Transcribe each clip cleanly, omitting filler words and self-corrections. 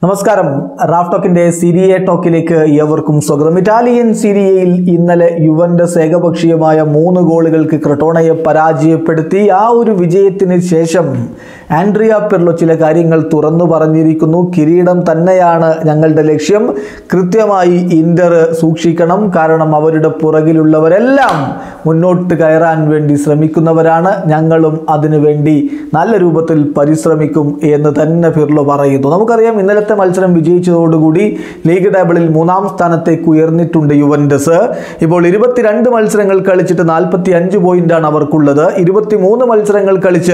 നമസ്കാരം. റാഫ് ടോക്കിന്റെ സീരിയ ടോക്കിലേക്ക് ഏവർക്കും സ്വാഗതം. ഇറ്റാലിയൻ സീരിയയിൽ ഇന്നലെ യുവന്റസ് ഏകപക്ഷീയമായ 3 ഗോളുകൾക്ക് ക്രട്ടോണയെ പരാജയപ്പെടുത്തി. ആ ഒരു വിജയത്തിന് ശേഷം ആൻഡ്രിയ പിർലോ ചില കാര്യങ്ങൾ തുറന്നു പറഞ്ഞിരിക്കുന്നു. കിരീടം തന്നെയാണ് ഞങ്ങളുടെ ലക്ഷ്യം, കൃത്യമായി ഇന്റർ സൂക്ഷിക്കണം, കാരണം അവരുടെ പുറകിലുള്ളവരെല്ലാം മുന്നോട്ട് കയറാൻ വേണ്ടി ശ്രമിക്കുന്നവരാണ്, ഞങ്ങളും അതിനുവേണ്ടി നല്ല രൂപത്തിൽ പരിശ്രമിക്കും എന്ന് തന്നെ പിർലോ പറയുന്നു. നമുക്കറിയാം, ഇന്നലത്തെ മത്സരം വിജയിച്ചതോടുകൂടി ലീഗ് ടേബിളിൽ 3ാം സ്ഥാനത്തേക്ക് ഉയർന്നിട്ടുണ്ട് യുവന്റസ്. ഇപ്പോൾ 22 മത്സരങ്ങൾ കളിച്ചിട്ട് 45 പോയിന്റാണ് അവർക്കുള്ളത്. 23 മത്സരങ്ങൾ കളിച്ച്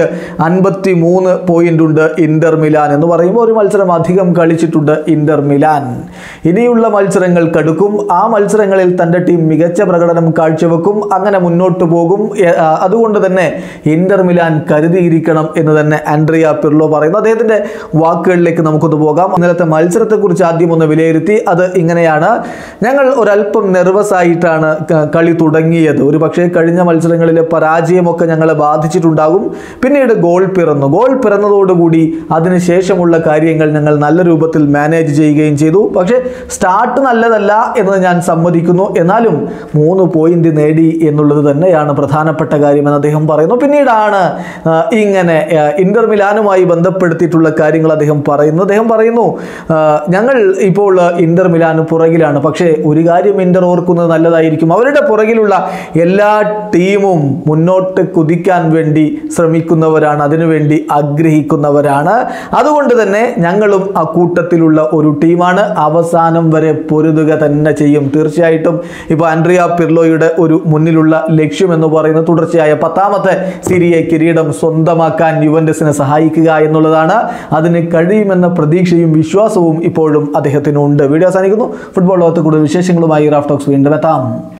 53 പോയിന്റ് ഉണ്ട് ഇന്റർ മിലാൻ. എന്ന് പറയുമ്പോൾ ഒരു മത്സരം അധികം കളിച്ചിട്ടുണ്ട് ഇന്റർ മിലാൻ. ഇനിയുള്ള മത്സരങ്ങൾ കടുക്കും. ആ മത്സരങ്ങളിൽ തൻ്റെ ടീം മികച്ച പ്രകടനം കാഴ്ചവെക്കും, അങ്ങനെ മുന്നോട്ട് പോകും. അതുകൊണ്ട് തന്നെ ഇന്റർ മിലാൻ കരുതിയിരിക്കണം എന്ന് തന്നെ ആൻഡ്രിയ പിർലോ പറയുന്നു. അദ്ദേഹത്തിന്റെ വാക്കുകളിലേക്ക് നമുക്കൊന്ന് പോകാം. ഇന്നലത്തെ മത്സരത്തെക്കുറിച്ച് ആദ്യം ഒന്ന് വിലയിരുത്തി. അത് ഇങ്ങനെയാണ്: ഞങ്ങൾ ഒരല്പം നെർവസ് ആയിട്ടാണ് കളി തുടങ്ങിയത്. ഒരു പക്ഷേ കഴിഞ്ഞ മത്സരങ്ങളിലെ പരാജയമൊക്കെ ഞങ്ങളെ ബാധിച്ചിട്ടുണ്ടാകും. പിന്നീട് ഗോൾ പിറന്നതോടുകൂടി അതിനുശേഷമുള്ള കാര്യങ്ങൾ ഞങ്ങൾ നല്ല രൂപത്തിൽ മാനേജ് ചെയ്യുകയും ചെയ്തു. പക്ഷേ സ്റ്റാർട്ട് നല്ലതല്ല എന്നത് ഞാൻ സമ്മതിക്കുന്നു, എന്നാലും 3 പോയിന്റ് നേടി എന്നുള്ളത് തന്നെയാണ് പ്രധാനപ്പെട്ട കാര്യമെന്ന് അദ്ദേഹം പറയുന്നു. പിന്നീടാണ് ഇങ്ങനെ ഇന്റർ മിലാനുമായി ബന്ധപ്പെടുത്തിയിട്ടുള്ള കാര്യങ്ങൾ അദ്ദേഹം പറയുന്നു. ഞങ്ങൾ ഇപ്പോൾ ഇന്റർ മിലാന് പുറകിലാണ്, പക്ഷേ ഒരു കാര്യം ഇന്റർ ഓർക്കുന്നത് നല്ലതായിരിക്കും, അവരുടെ പുറകിലുള്ള എല്ലാ ടീമും മുന്നോട്ട് കുതിക്കാൻ വേണ്ടി ശ്രമിക്കുന്നവരാണ്, അതിനുവേണ്ടി ആഗ്രഹിക്കുന്നവരാണ്. അതുകൊണ്ട് തന്നെ ഞങ്ങളും ആ കൂട്ടത്തിലുള്ള ഒരു ടീമാണ്, അവസാനം വരെ പൊരുതുക തന്നെ ചെയ്യും. തീർച്ചയായിട്ടും ഇപ്പോൾ ആൻഡ്രിയ പിർലോയുടെ ഒരു മുന്നിലുള്ള ലക്ഷ്യം എന്ന് പറയുന്നത് തുടർച്ചയായ 10ാമത്തെ സീരിയ കിരീടം സ്വന്തമാക്കാൻ യുവന്റസിനെ സഹായിക്കുക എന്നുള്ളതാണ്. അതിന് കഴിയുമെന്ന പ്രതീക്ഷയും വിശ്വാസവും ഇപ്പോഴും അദ്ദേഹത്തിനുണ്ട്. വീഡിയോ അവസാനിക്കുന്നു. ഫുട്ബോൾ ലോകത്ത് കൂടുതൽ വിശേഷങ്ങളുമായി റാഫ് ടോക്സ് വീണ്ടും എത്താം.